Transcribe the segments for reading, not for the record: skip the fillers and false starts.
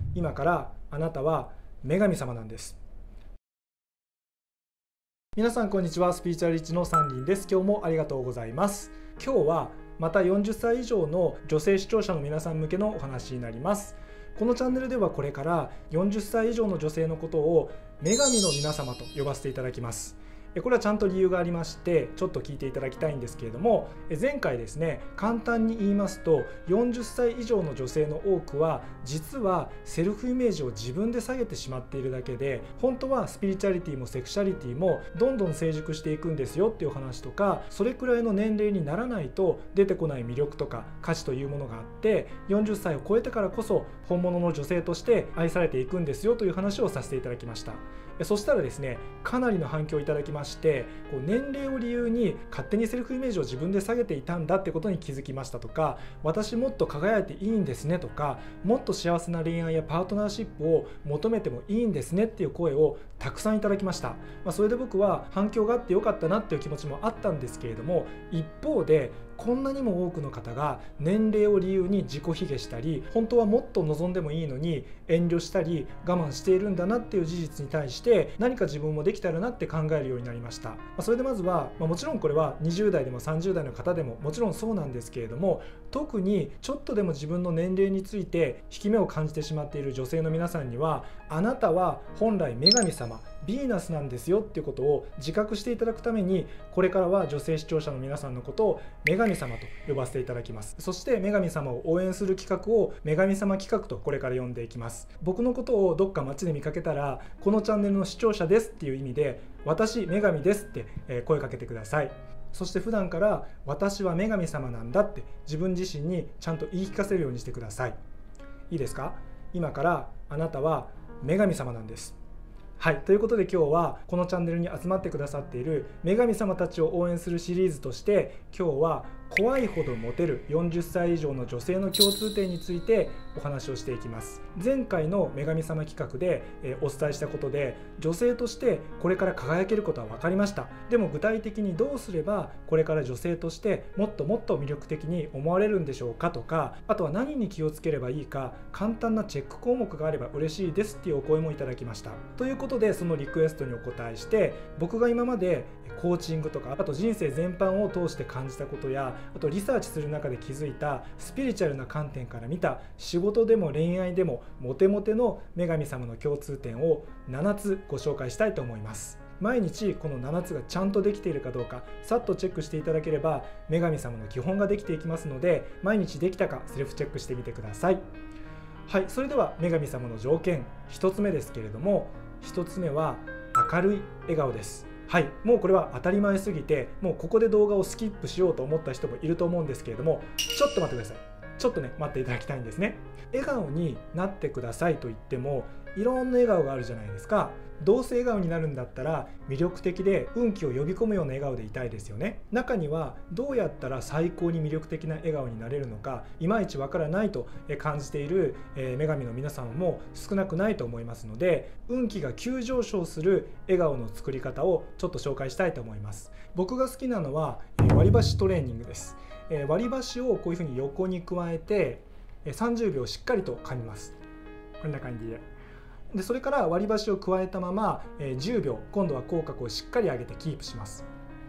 今からあなたは女神様なんです。皆さんこんにちは。スピリチュアルリッチのサンリンです。今日もありがとうございます。今日はまた40歳以上の女性視聴者の皆さん向けのお話になります。このチャンネルではこれから40歳以上の女性のことを女神の皆様と呼ばせていただきます。これはちゃんと理由がありまして、ちょっと聞いていただきたいんですけれども、前回ですね、簡単に言いますと40歳以上の女性の多くは実はセルフイメージを自分で下げてしまっているだけで、本当はスピリチュアリティもセクシャリティもどんどん成熟していくんですよっていう話とか、それくらいの年齢にならないと出てこない魅力とか価値というものがあって、40歳を超えてからこそ本物の女性として愛されていくんですよという話をさせていただきました。そしたらですね、かなりの反響をいただきまして、年齢を理由に勝手にセルフイメージを自分で下げていたんだってことに気づきましたとか、私もっと輝いていいんですねとか、もっと幸せな恋愛やパートナーシップを求めてもいいんですねっていう声をたくさんいただきました。それで僕は反響があってよかったなっていう気持ちもあったんですけれども、一方でこんなにも多くの方が年齢を理由に自己卑下したり、本当はもっと望んでもいいのに遠慮したり我慢しているんだなっていう事実に対して何か自分もできたらなって考えるようになりました。それでまずは、もちろんこれは20代でも30代の方でももちろんそうなんですけれども、特にちょっとでも自分の年齢について引き目を感じてしまっている女性の皆さんには、あなたは本来女神様ヴィーナスなんですよっていうことを自覚していただくために、これからは女性視聴者の皆さんのことを女神様と呼ばせていただきます。そして女神様を応援する企画を女神様企画とこれから呼んでいきます。僕のことをどっか街で見かけたら、このチャンネルの視聴者ですっていう意味で、私女神ですって声かけてください。そして普段から私は女神様なんだって自分自身にちゃんと言い聞かせるようにしてください。いいですか？今からあなたは女神様なんです。はい、ということで今日はこのチャンネルに集まってくださっている女神様たちを応援するシリーズとして、今日は怖いほどモテる40歳以上の女性の共通点についてお話をしていきます。前回の女神様企画でお伝えしたことで、女性としてこれから輝けることは分かりました。でも具体的にどうすればこれから女性としてもっともっと魅力的に思われるんでしょうかとか、あとは何に気をつければいいか簡単なチェック項目があれば嬉しいですっていうお声もいただきました。ということでそのリクエストにお答えして、僕が今までコーチングとか、あと人生全般を通して感じたことや、あとリサーチする中で気づいたスピリチュアルな観点から見た仕事でも恋愛でもモテモテの女神様の共通点を7つご紹介したいと思います。毎日この7つがちゃんとできているかどうかさっとチェックしていただければ、女神様の基本ができていきますので、毎日できたかセルフチェックしてみてください。はい、それでは女神様の条件1つ目ですけれども、1つ目は明るい笑顔です。はい、もうこれは当たり前すぎて、もうここで動画をスキップしようと思った人もいると思うんですけれども、ちょっと待ってください。ちょっとね、待っていただきたいんですね。笑顔になってくださいと言っても、いろんな笑顔があるじゃないですか。どうせ笑顔になるんだったら魅力的で運気を呼び込むような笑顔でいたいですよね。中にはどうやったら最高に魅力的な笑顔になれるのかいまいちわからないと感じている女神の皆さんも少なくないと思いますので、運気が急上昇する笑顔の作り方をちょっと紹介したいと思います。僕が好きなのは割り箸トレーニングです。割り箸をこういうふうに横に加えて30秒しっかりと噛みます。こんな感じで、それから割り箸を加えたまま10秒今度は口角をしっかり上げてキープします。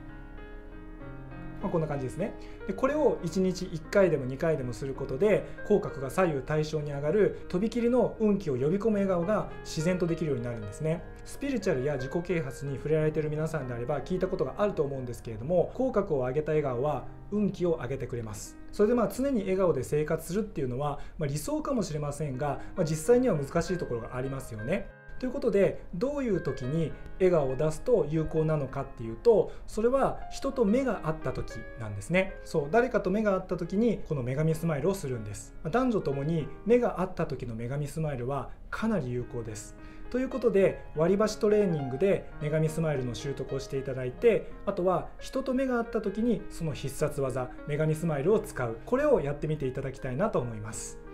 こんな感じですね。でこれを1日1回でも2回でもすることで、口角が左右対称に上がるとびきりの運気を呼び込む笑顔が自然とできるようになるんですね。スピリチュアルや自己啓発に触れられている皆さんであれば聞いたことがあると思うんですけれども、口角を上げた笑顔は運気を上げてくれます。それで常に笑顔で生活するっていうのは、理想かもしれませんが、実際には難しいところがありますよね。ということで、どういう時に笑顔を出すと有効なのかっていうと、それは人と目が合った時なんですね。そう、誰かと目が合った時にこの女神スマイルをするんです。男女ともに目が合った時の女神スマイルはかなり有効です。ということで、割り箸トレーニングで女神スマイルの習得をしていただいて、あとは人と目が合った時にその必殺技女神スマイルを使う、これをやってみていただきたいなと思います。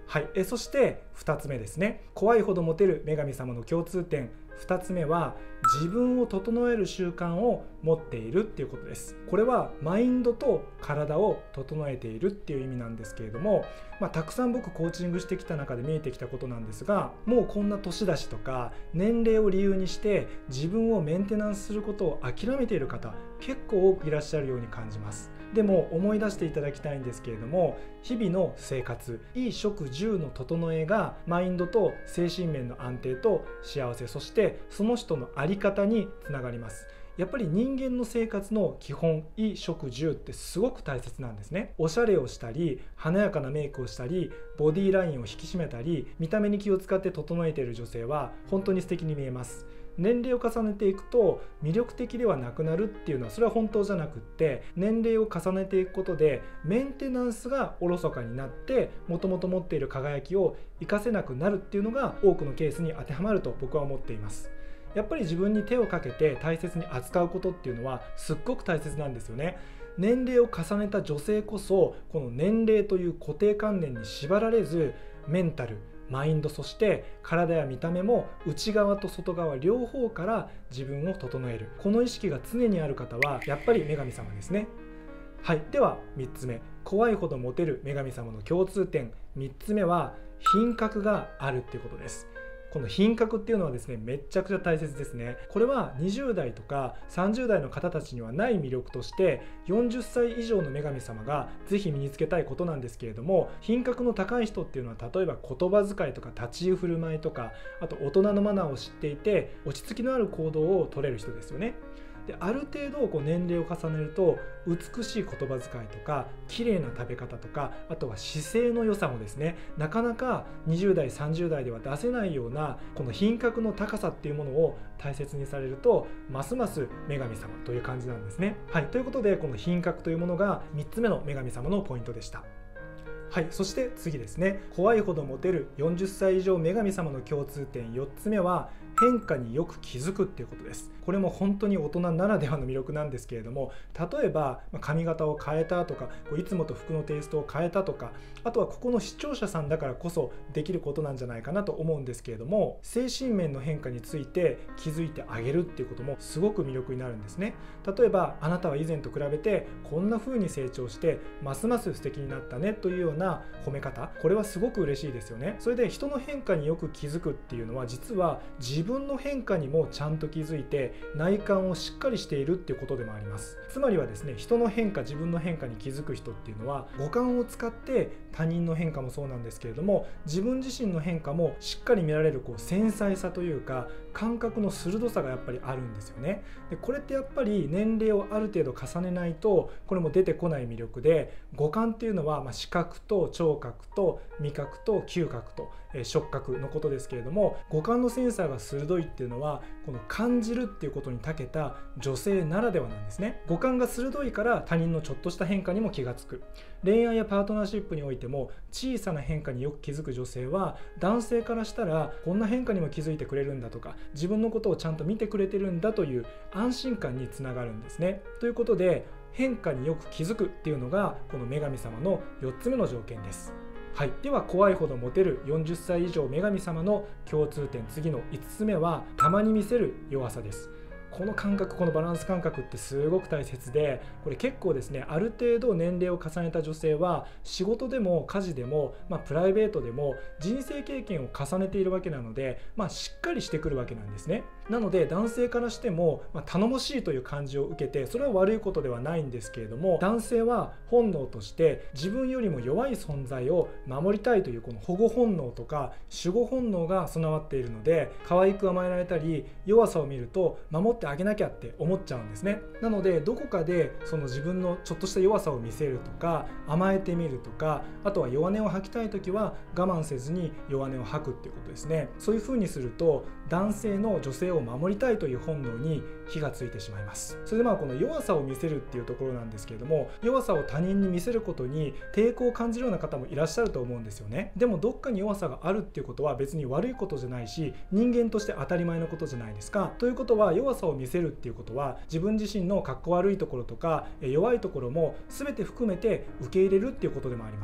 はい、そして2つ目ですね。怖いほどモテる女神様の共通点2つ目は、自分を整える習慣を持っているっていうことです。これはマインドと体を整えているっていう意味なんですけれども、たくさん僕コーチングしてきた中で見えてきたことなんですが、もうこんな年だしとか年齢を理由にして自分をメンテナンスすることを諦めている方、結構多くいらっしゃるように感じます。でも思い出していただきたいんですけれども、日々の生活、衣食住の整えがマインドと精神面の安定と幸せ、そしてその人の在り方につながります。やっぱり人間の生活の基本、衣食住ってすごく大切なんですね。おしゃれをしたり、華やかなメイクをしたり、ボディラインを引き締めたり、見た目に気を使って整えている女性は本当に素敵に見えます。年齢を重ねていくと魅力的ではなくなるっていうのは、それは本当じゃなくって、年齢を重ねていくことでメンテナンスがおろそかになって、もともと持っている輝きを活かせなくなるっていうのが多くのケースに当てはまると僕は思っています。やっぱり自分に手をかけて大切に扱うことっていうのはすっごく大切なんですよね。年齢を重ねた女性こそ、この年齢という固定観念に縛られず、メンタル、マインド、そして体や見た目も内側と外側両方から自分を整える、この意識が常にある方はやっぱり女神様ですね。はい、では3つ目、怖いほどモテる女神様の共通点3つ目は、品格があるっていうことです。この品格っていうのはですね、めちゃくちゃ大切ですね。これは20代とか30代の方たちにはない魅力として、40歳以上の女神様がぜひ身につけたいことなんですけれども、品格の高い人っていうのは、例えば言葉遣いとか立ち居振る舞いとか、あと大人のマナーを知っていて落ち着きのある行動を取れる人ですよね。である程度年齢を重ねると、美しい言葉遣いとか綺麗な食べ方とか、あとは姿勢の良さもですね、なかなか20代30代では出せないようなこの品格の高さっていうものを大切にされると、ますます女神様という感じなんですね。はい、ということで、この品格というものが3つ目の女神様のポイントでした。はい、そして次ですね、怖いほどモテる40歳以上女神様の共通点4つ目は、変化によく気づくっていうことです。これも本当に大人ならではの魅力なんですけれども、例えば髪型を変えたとか、いつもと服のテイストを変えたとか、あとはここの視聴者さんだからこそできることなんじゃないかなと思うんですけれども、精神面の変化について気づいてあげるっていうこともすごく魅力になるんですね。例えば、あなたは以前と比べてこんな風に成長してますます素敵になったねというような褒め方、これはすごく嬉しいですよね。それで人の変化によく気づくっていうのは、実は自分の変化にもちゃんと気づいて内観をしっかりしているっていうことでもあります。つまりはですね、人の変化、自分の変化に気づく人っていうのは、五感を使って他人の変化もそうなんですけれども、自分自身の変化もしっかり見られる繊細さというか、感覚の鋭さがやっぱりあるんですよね。でこれってやっぱり年齢をある程度重ねないとこれも出てこない魅力で、五感っていうのは視覚と聴覚と味覚と嗅覚と触覚のことですけれども、五感のセンサーが鋭いっていうのは、この感じるっていうことに長けた女性ならではなんですね。五感が鋭いから他人のちょっとした変化にも気がつく。恋愛やパートナーシップにおいても小さな変化によく気づく女性は、男性からしたらこんな変化にも気づいてくれるんだとか、自分のことをちゃんと見てくれてるんだという安心感につながるんですね。ということで、変化によく気づくっていうのがこの女神様の4つ目の条件です。はい、では怖いほどモテる40歳以上女神様の共通点、次の5つ目は、たまに見せる弱さです。この感覚、このバランス感覚ってすごく大切で、これ結構ですね、ある程度年齢を重ねた女性は仕事でも家事でも、プライベートでも人生経験を重ねているわけなので、しっかりしてくるわけなんですね。なので男性からしても、頼もしいという感じを受けて、それは悪いことではないんですけれども、男性は本能として自分よりも弱い存在を守りたいというこの保護本能とか守護本能が備わっているので、可愛く甘えられたり弱さを見ると守ってあげなきゃって思っちゃうんですね。なのでどこかでその自分のちょっとした弱さを見せるとか、甘えてみるとか、あとは弱音を吐きたい時は我慢せずに弱音を吐くっていうことですね。そういう風にすると男性の女性を守りたいという本能に火がついてしまいます。それでこの弱さを見せるっていうところなんですけれども、弱さを他人に見せることに抵抗を感じるような方もいらっしゃると思うんですよね。でもどっかに弱さがあるっていうことは別に悪いことじゃないし、人間として当たり前のことじゃないですか。ということは、弱さを見せるっていうことは自分自身のかっこ悪いところとか弱いところも全て含めて受け入れるっていうことでもあります。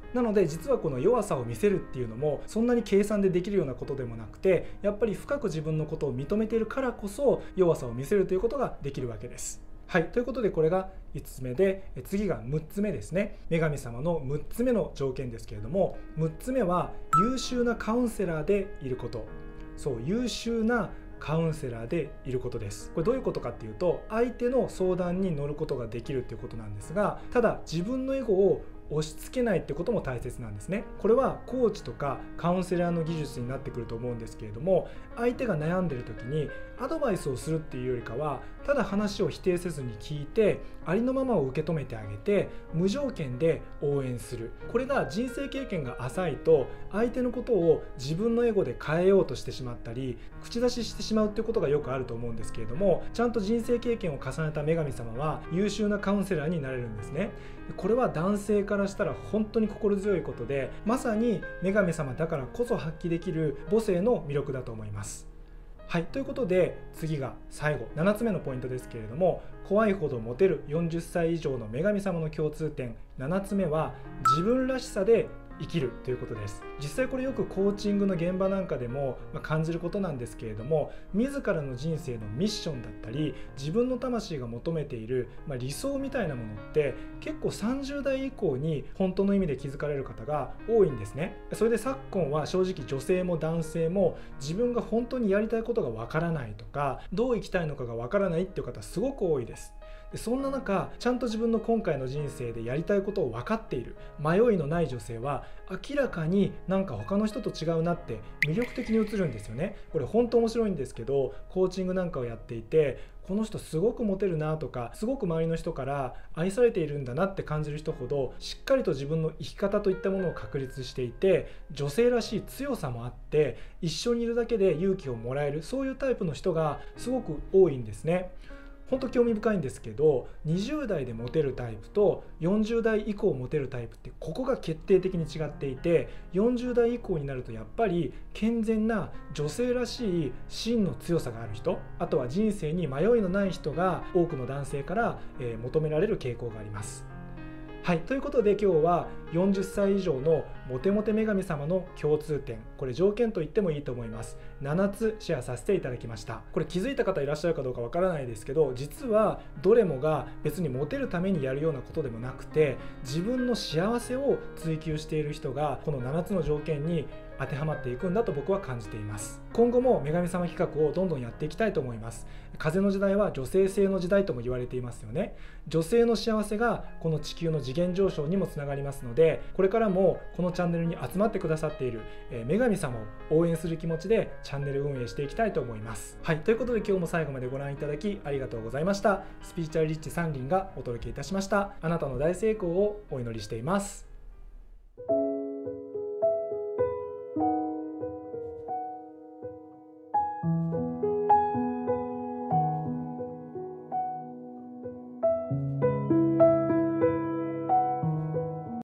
なので実はこの弱さを見せるっていうのもそんなに計算でできるようなことでもなくて、やっぱり深く自分のことを認めているからこそ弱さを見せるということができるわけです。はい、ということでこれが5つ目で、次が6つ目ですね。女神様の6つ目の条件ですけれども、6つ目は優秀なカウンセラーでいること。そう、優秀なカウンセラーでいることです。これどういうことかっていうと、相手の相談に乗ることができるっていうことなんですが、ただ自分のエゴを押し付けないってことも大切なんですね。これはコーチとかカウンセラーの技術になってくると思うんですけれども、相手が悩んでる時にアドバイスをするっていうよりかは、ただ話を否定せずに聞いてありのままを受け止めてあげて無条件で応援する。これが人生経験が浅いと相手のことを自分のエゴで変えようとしてしまったり口出ししてしまうっていうことがよくあると思うんですけれども、ちゃんと人生経験を重ねた女神様は優秀なカウンセラーになれるんですね。これは男性からしたら本当に心強いことで、まさに女神様だからこそ発揮できる母性の魅力だと思います。はい、ということで次が最後7つ目のポイントですけれども、怖いほどモテる40歳以上の女神様の共通点7つ目は自分らしさで生きるということです。実際これよくコーチングの現場なんかでも感じることなんですけれども、自らの人生のミッションだったり自分の魂が求めている理想みたいなものって結構30代以降に本当の意味で気づかれる方が多いんですね。それで昨今は正直女性も男性も自分が本当にやりたいことがわからないとか、どう生きたいのかがわからないっていう方すごく多いです。でそんな中、ちゃんと自分の今回の人生でやりたいことを分かっている迷いのない女性は明らかになんか他の人と違うなって魅力的に映るんですよね。これ本当面白いんですけど、コーチングなんかをやっていてこの人すごくモテるなとか、すごく周りの人から愛されているんだなって感じる人ほどしっかりと自分の生き方といったものを確立していて、女性らしい強さもあって一緒にいるだけで勇気をもらえる、そういうタイプの人がすごく多いんですね。本当興味深いんですけど、20代でモテるタイプと40代以降モテるタイプってここが決定的に違っていて、40代以降になるとやっぱり健全な女性らしい芯の強さがある人、あとは人生に迷いのない人が多くの男性から求められる傾向があります。はい、ということで今日は40歳以上のモテモテ女神様の共通点、これ条件と言ってもいいと思います。7つシェアさせていただきました。これ気づいた方いらっしゃるかどうかわからないですけど、実はどれもが別にモテるためにやるようなことでもなくて、自分の幸せを追求している人がこの7つの条件に当てはまっていくんだと僕は感じています。今後も女神様企画をどんどんやっていきたいと思います。風の時代は女性性の時代とも言われていますよね。女性の幸せがこの地球の次元上昇にもつながりますので、これからもこのチャンネルに集まってくださっている女神様を応援する気持ちでチャンネル運営していきたいと思います。はい、ということで今日も最後までご覧いただきありがとうございました。スピリチュアルリッチ山林がお届けいたしました。あなたの大成功をお祈りしています。